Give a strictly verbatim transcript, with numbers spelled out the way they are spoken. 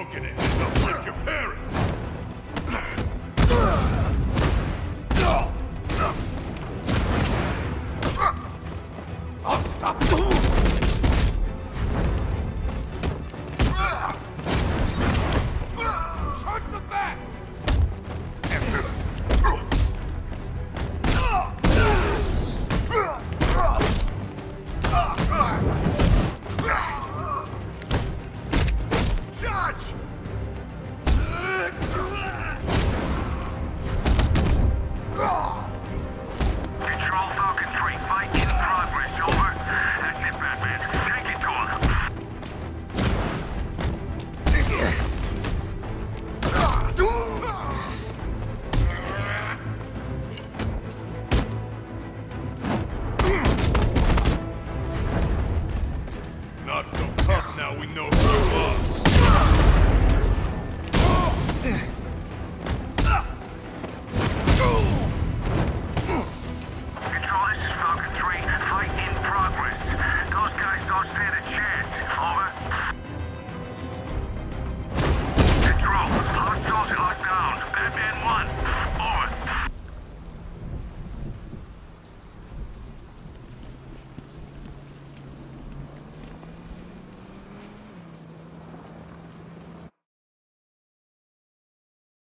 broken it ends up like your parents. I'll stop. Charge the back! Judge! Control Falcon three, fight in progress, over. Active Batman, take it to Not so tough now we know.